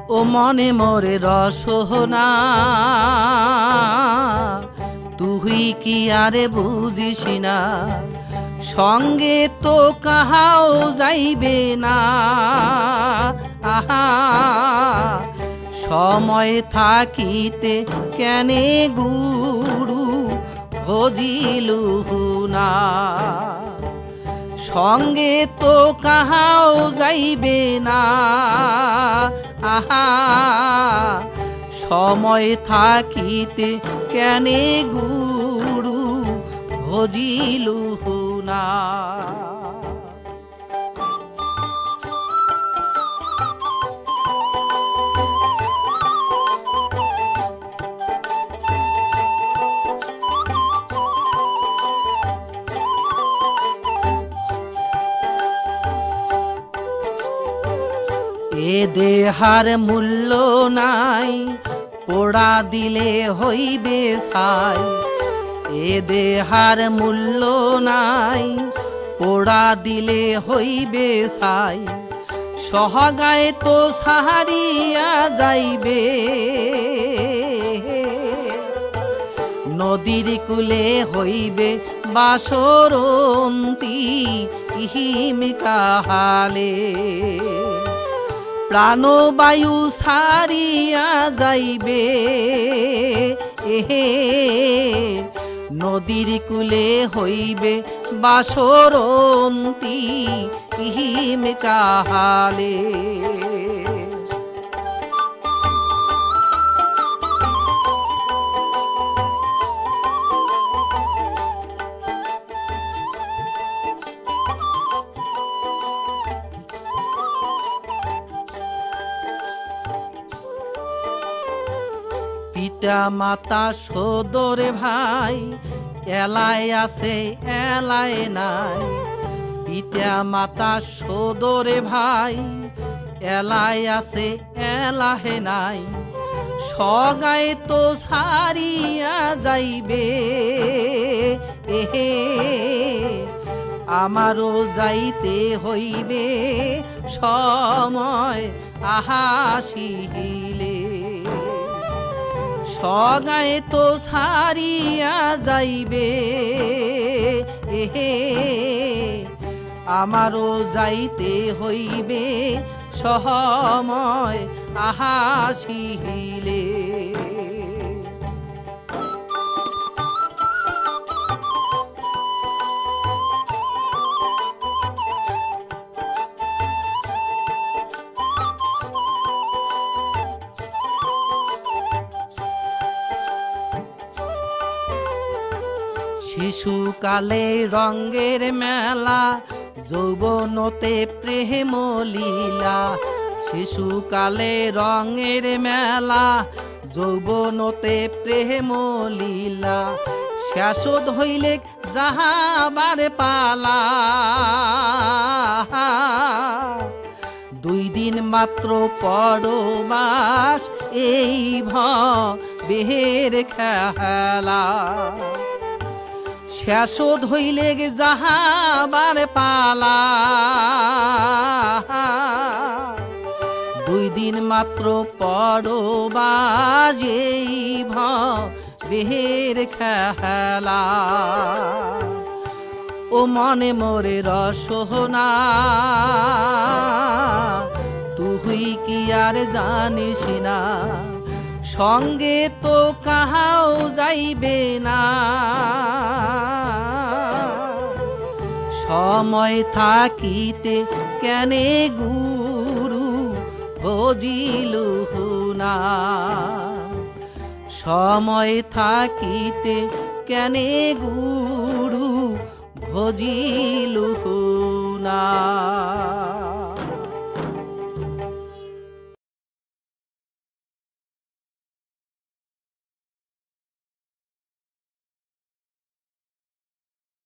ও মনে মোরে রসনা তুই কি আরে বুঝিস না, সঙ্গে তো কাহাও যাইবে না। আহা সময় থাকিতে কেনে গুরু ভজিলু না, সঙ্গে তো কাহাও যাইবে না। আহা সময় থাকিতে কেনে গুরু ভজিলু না। এ দেহার মূল্য নাই, পোড়া দিলে হইবে ছাই। এ দেহার মূল্য নাই, পোড়া দিলে হইবে ছাই। সহগায় তো সাহারিয়া যাইবে, নদীর কূলে হইবে বাসরন্তী ইহিম কাহালে। প্রাণবায়ু ছাড়িয়া যাইবে, এহে নদীর কূলে হইবে বাসরন্তী ইহিম কাহালে। পিতা মাতা সদরে ভাই, এলায় আছে এলায় নাই। পিতা মাতা সদরে ভাই, এলায় আছে এলাহে নাই। সগায় তো ছাড়িয়া যাইবে, এহে আমারও যাইতে হইবে সময় আহাসিলে। সগায় তো ছাড়িয়া যাইবে, এহে আমারও যাইতে হইবে সময় আহাসিলে। শিশুকালে রঙ্গের মেলা, যৌবনতে প্রেম লীলা। শিশুকালে রঙের মেলা, যৌবনতে প্রেম লীলা। শেষত হইলে যাহাবার পালা, দুই দিন মাত্র পরবাস এই ভবের খেলা। শেষত হইলে যাহাবার পালা, দুই দিন মাত্র পরবাস এই ভবের খেলা। ও মনে মোরে রসনা তুই কি আর জানিস না, সঙ্গে তো কাহাও যাইবে না। সময় থাকিতে কেনে গুরু ভজিলু না, সময় থাকিতে কেনে গুরু ভজিলু না।